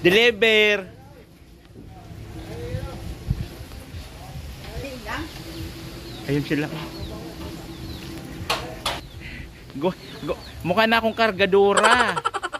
Deliver! Ayun sila. Go. Mukha na akong kargadora.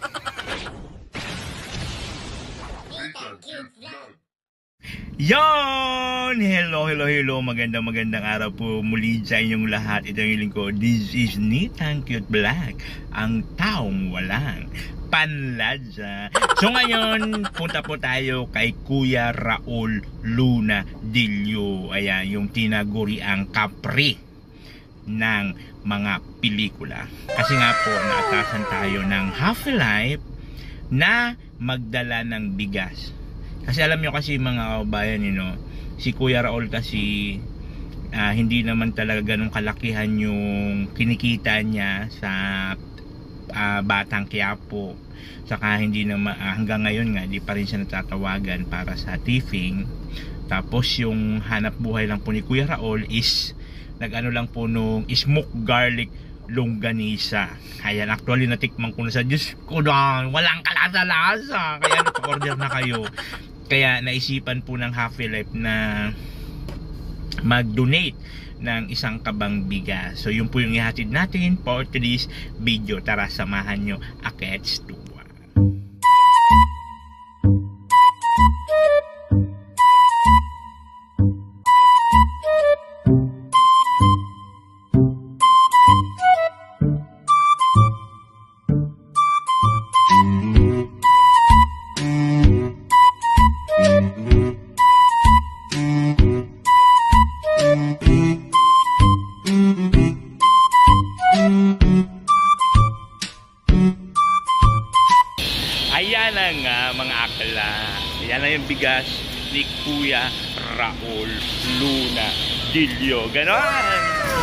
Yon! Hello. Magandang araw po muli sa inyong lahat. Ito yung lingkod. This is Nitang Cute Black, ang taong walang panladya. So ngayon, punta po tayo kay Kuya Raul Luna Dilio. Ayan, yung tinaguriang Capri ng mga pelikula. Kasi nga po, naatasan tayo ng Half-Life na magdala ng bigas. Kasi alam nyo kasi mga kabayan, si Kuya Raul kasi hindi naman talaga ganun kalakihan yung kinikita niya sa Batang Quiapo. Saka hindi naman hanggang ngayon nga di pa rin siya natatawagan para sa tipping. Tapos yung hanap buhay lang po ni Kuya Raul is nag-ano lang po nung smoke garlic longganisa. Ayan, actually natikman ko na sa Diyos ko dong, walang kalasa-lasa. Kaya nag-order na kayo. Kaya naisipan po ng Half-Life na mag-donate ng isang kabang bigas. So yun po yung ihatid natin for today's video. Tara, samahan nyo. Akets tuwa. Ayan na nga mga akla. Ayan na yung bigas ni Kuya Raul Luna Dilio. Ganon!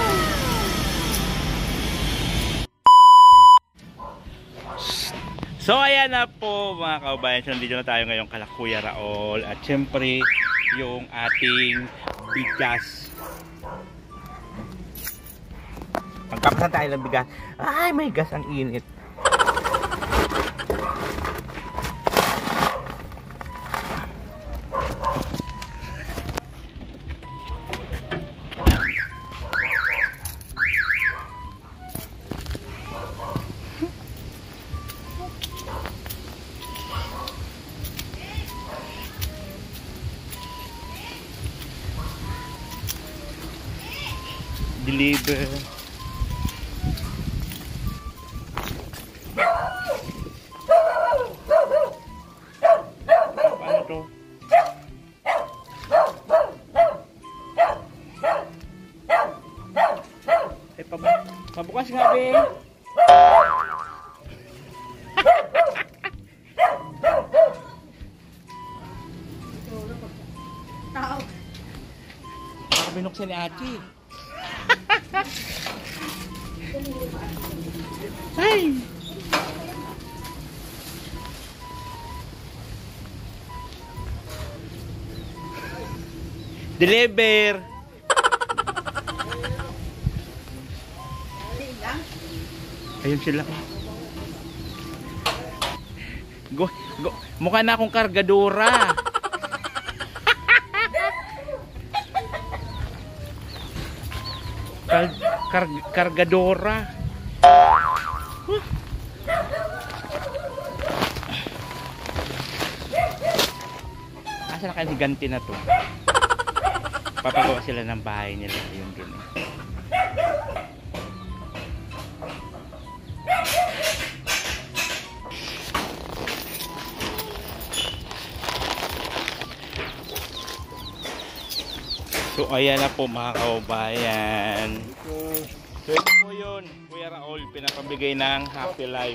So ayan na po mga kaubayan. So nandito na tayo ngayon kala Kuya Raul. At syempre yung ating bigas. Pagkapasan tayo ng bigas. Ay, may gas, ang init. Deliver. Paano to? Eh, pabukas nga, be. Baka binuksan ni Ate. Ay! Deliver! Ayun sila. Go. Mukha na akong kargadora. Kargadora. Asa na kaya ganti na to? Papagawa sila ng bahay nila. Yun dun eh. So ayan na po mga kaubayan. So ito po yun, Kuya Raul, pinapabigay ng Half-Life.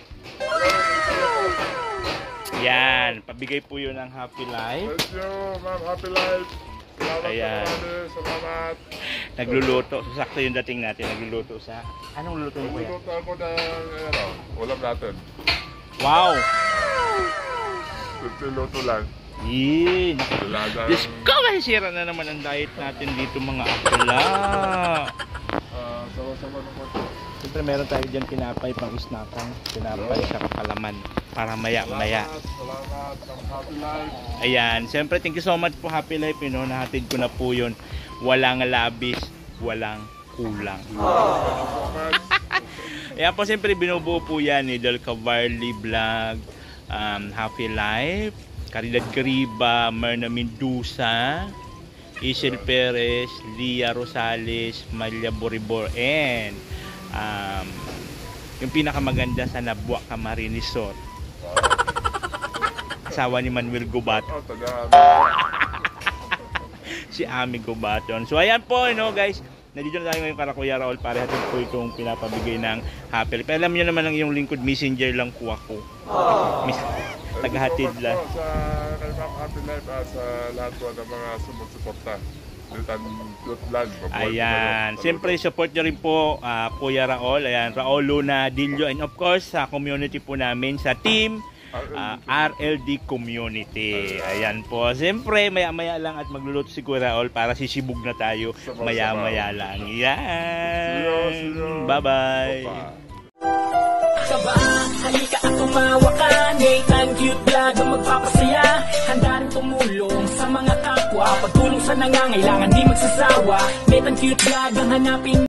Yan, pabigay po yun ng Half-Life. Thank you, ma'am, Half-Life. Salamat. Nagluluto, so sakto yung dating natin, nagluluto sa, anong luto mo kuya? Nagluluto ako ng ulam natin. Wow! Luto lang. Yee! Diyos ko, masisira na naman ang diet natin dito mga akla. Sama-sama na po ito. Siyempre meron tayo dyan tinapay pang isnakan. Tinapay sa kalaman. para maya-maya. Salamat. Happy life. Ayan, siyempre thank you so much po Happy Life, nahatid ko na po yun. Walang labis, walang kulang. Ayan po, siyempre binubuo po yan ni Del Cavarly Vlog, Happy Life, Caridad Gariba, Myrna Mendoza, Isel Perez, Lia Rosales, Malia Boribor, and yung pinakamaganda sa Nabua Camari Resort, asawa ni Manuel Gubat, si Ami Gubaton. So ayan po, guys, nandito na tayo ngayon kay Kuya Raul para hatid po itong pinapabigay ng Happy Life. Alam niyo naman ang yung lingkod, messenger lang po ako. Tagahatid lang. Sa kay Ma'am Happy Life at sa lahat po ng mga sumusuporta. Ayan, siyempre support nyo rin po Kuya Raul. Ayan, Raul Luna Dillo, and of course sa community po namin, sa team RLD Community. Ayan po, siyempre maya-maya lang at magluluto si Kuya Raul para sisibog na tayo maya-maya lang. Yan, bye-bye. Halika at tumawa ka, Nathan Cute Vlog ang magpapasaya. Handa rin tumulong sa mga kapwa, pagtulong sa nangangailangan di magsasawa. Nathan Cute Vlog ang hanapin